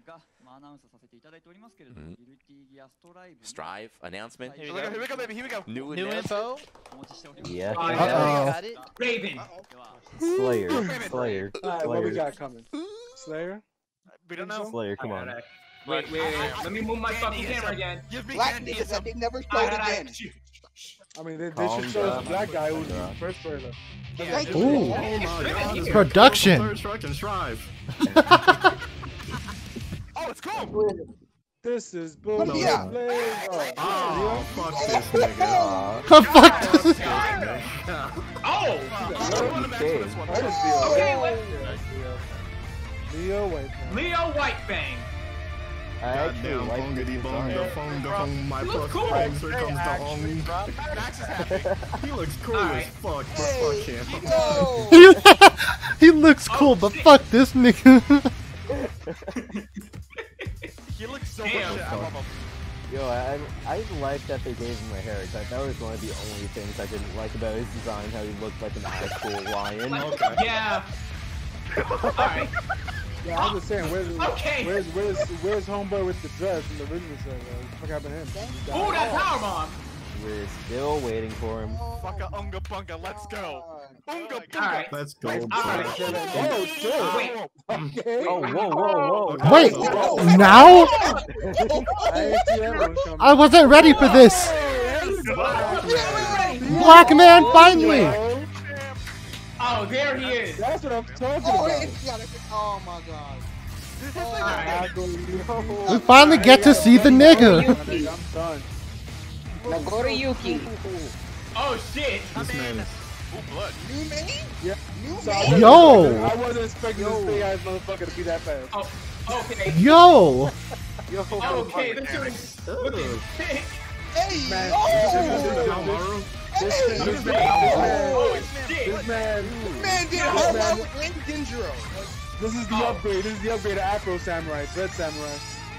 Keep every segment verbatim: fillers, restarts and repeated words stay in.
Strive announcement. Here we go. Here we go, baby. Here we go. New, New info. Yeah. Uh yeah. oh. Raven. Slayer. Slayer. Alright, what we got coming? Slayer? We don't know. Slayer, come on. Wait, wait, wait. Let me move my fucking camera again. Give me Black candy niggas and that some. they never showed Alright, alright. again. I mean, they, they Calm should show us down. the black guy who was in the first trailer. Thank you. Ooh. Oh my god. Production. Third truck and strive. Oh, it's cool. This is bull. No, yeah. Oh, fuck this nigga. Oh, fuck this. Oh! Okay, Okay, wait. Leo Whitefang. Leo Whitefang. I actually Goddamn, like bongity this bong, design. the phone, the phone, my He plus looks cool. friends, here comes the Max is happy. home. He looks cool Alright. as fuck, but fuck him. No. He looks cool, but fuck this nigga. He looks so Damn. much. I love him. Yo, I I like that they gave him a haircut. That was one of the only things I didn't like about his design, how he looked like an actual lion. Like, yeah. Alright. Yeah, I was just saying, where's, Okay. where's, where's, where's homeboy with the dress in the original set? What the fuck happened to him? Ooh, that powerbomb. We're still waiting for him. Fucka unga bunga. Let's go. Unga bunga. Alright. Let's go, Alright. boy. Oh, shit. Wait. Okay. Oh, whoa, whoa, whoa. Wait, Whoa. now? I didn't see that one coming. I wasn't ready for this. Black man, finally. Oh, there he is. That's what I'm talking Oh, about. it's got it. Oh my god. Alright. We finally get to see the nigga. I'm done. Nagoriyuki. Oh shit. This man is... Ooh, blood. New name? Yeah. New So I name? wasn't Yo. expecting- I wasn't expecting this big ass motherfucker to be that fast. Oh, okay. Yo. Yo, Okay, this is looking sick. Hey, Man, oh, this, hey, this, this this, man, man, Oh shit. this man, man did a whole lot with Link Ginjiro. this is the upgrade. This is the upgrade of Afro Samurai, Red Samurai.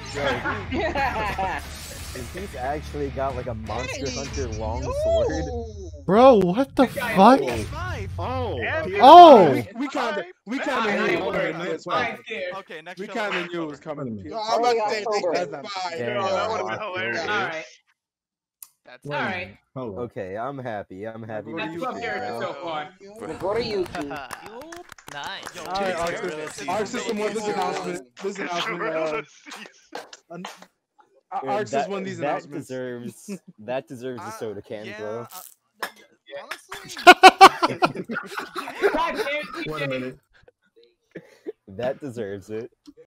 He's actually got like a Monster Hunter long sword. Bro, what the fuck? Five. Oh, Oh. We, we kind of, we kind of Alright, knew. okay, Okay, that's fine. right there. Okay, next We show. kind of knew it was coming. No, I'm about to say they That's said not- five. Damn. No, that would've been hilarious. Alright. That's Alright. Hold on. Okay, I'm happy. I'm happy. What do That's you two think, characters so far. Nagoriyuki. Nice. Yo, All right, Arc Jason, System. Arc System won this announcement. This announcement. Uh, an- uh, Dude, Arc that, System won these that announcements. deserves that deserves a Uh, soda can, yeah, bro. uh, honestly. God damn, Wait a minute. That deserves it.